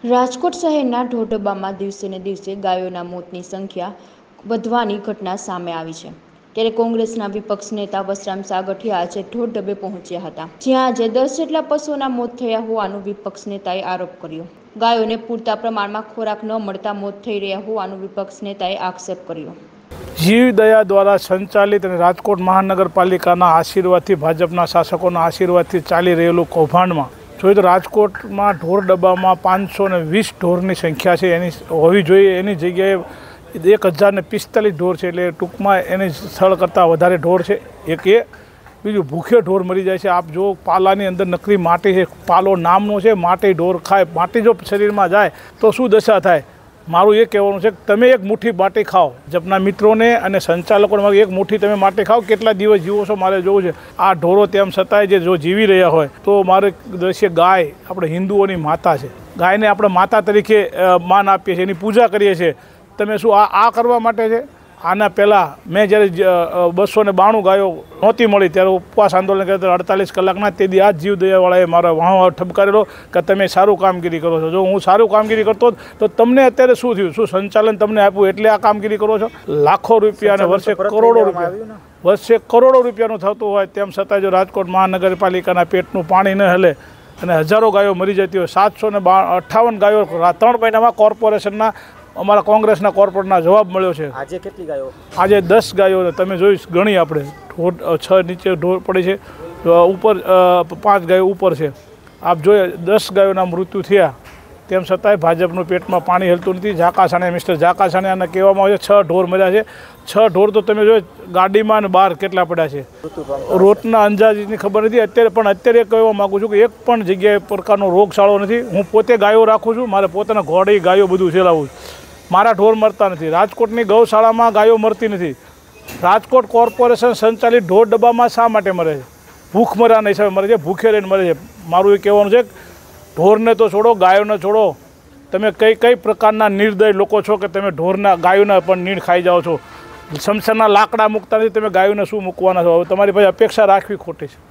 રાજકોટ શહેરના ઢોરડબ્બામાં દિવસે ને દિવસે ગાયોના મોતની સંખ્યા વધવાની ઘટના સામે આવી છે। ત્યારે કોંગ્રેસના વિપક્ષ નેતા વસરામ સાગઠિયા આજે ઢોરડબ્બે પહોંચ્યા હતા, જ્યાં આજે 10 જેટલા પશુઓના મોત થયા હોવાનું વિપક્ષ નેતાએ આરોપ કર્યો। ગાયોને પૂરતા પ્રમાણમાં ખોરાક ન મળતા મોત થઈ રહ્યા હોવાનું વિપક્ષ નેતાએ આક્ષેપ કર્યો। જીવદયા દ્વારા સંચાલિત અને રાજકોટ મહાનગરપાલિકાના આશીર્વાદથી, ભાજપના શાસકોના આશીર્વાદથી ચાલી રહેલું કૌભાંડમાં જોઈએ તો રાજકોટમાં ઢોરડબ્બામાં 520 ઢોરની સંખ્યા છે, એની હોવી જોઈએ, એની જગ્યાએ 1045 ઢોર છે। એટલે ટૂંકમાં એની સ્થળ કરતાં વધારે ઢોર છે। એક એ બીજું ભૂખ્યો ઢોર મરી જાય છે। આપ જો પાલાની અંદર નકરી માટી છે, પાલો નામનો છે, માટી ઢોર ખાય, માટી જો શરીરમાં જાય તો શું દશા થાય। મારું એ કહેવાનું છે કે તમે એક મુઠ્ઠી માટી ખાઓ, જપના મિત્રોને અને સંચાલકોને એક મુઠ્ઠી તમે માટી ખાઓ, કેટલા દિવસ જીવો છો મારે જોવું છે। આ ઢોરો તેમ છતાંય જે જો જીવી રહ્યા હોય તો મારે દ્રશ્ય ગાય આપણે હિન્દુઓની માતા છે, ગાયને આપણે માતા તરીકે માન આપીએ છીએ, એની પૂજા કરીએ છીએ। તમે શું આ કરવા માટે છે? આના પહેલાં મેં જ્યારે 292 ગાયો નહોતી મળી ત્યારે ઉપવાસ આંદોલન કર્યું 48 કલાકના, તેથી આ જીવદયાવાળાએ મારા વાહ ઠપકારેલો કે તમે સારું કામગીરી કરો છો। જો હું સારું કામગીરી કરતો તો તમને અત્યારે શું થયું? શું સંચાલન તમને આપ્યું એટલે આ કામગીરી કરો છો? લાખો રૂપિયા અને વર્ષે કરોડો રૂપિયાનું થતું હોય તેમ છતાં જો રાજકોટ મહાનગરપાલિકાના પેટનું પાણી ન હલે અને હજારો ગાયો મરી જતી હોય, 758 ગાયો 3 મહિનામાં કોર્પોરેશનના અમારા કોંગ્રેસના કોર્પોરેટના જવાબ મળ્યો છે। આજે કેટલી ગાયો? આજે 10 ગાયો તમે જોઈ ગણી, આપણે ઢોર 6 નીચે ઢોર પડી છે, ઉપર 5 ગાયો ઉપર છે। આપ જોઈએ 10 ગાયોના મૃત્યુ થયા, તેમ છતાંય ભાજપનું પેટમાં પાણી હલતું નથી। ઝાકાસાણે મિસ્ટર ઝાકાસાણિયાને કહેવામાં આવે છે 6 ઢોર મળ્યા છે। 6 ઢોર તો તમે જોઈ ગાડીમાં અને બહાર કેટલા પડ્યા છે, રોટના અંદાજની ખબર નથી અત્યારે, પણ અત્યારે કહેવા માગું છું કે એક પણ જગ્યાએ પ્રકારનો રોગચાળો નથી। હું પોતે ગાયો રાખું છું, મારે પોતાના ઘોડી ગાયો બધું ચલાવું છું, મારા ઢોર મરતા નથી। રાજકોટની ગૌશાળામાં ગાયો મરતી નથી। રાજકોટ કોર્પોરેશન સંચાલિત ઢોરડબ્બામાં શા માટે મરે છે? ભૂખ મર્યાના હિસાબે મરે છે, ભૂખે રહીને મરે છે। મારું એ કહેવાનું છે કે ઢોરને તો છોડો, ગાયોને છોડો, તમે કઈ પ્રકારના નિર્દય લોકો છો કે તમે ઢોરના ગાયોના પણ નીણ ખાઈ જાઓ છો। શમશાનના લાકડા મૂકતા નથી, તમે ગાયોને શું મૂકવાના છો? હવે તમારી પાસે અપેક્ષા રાખવી ખોટી છે।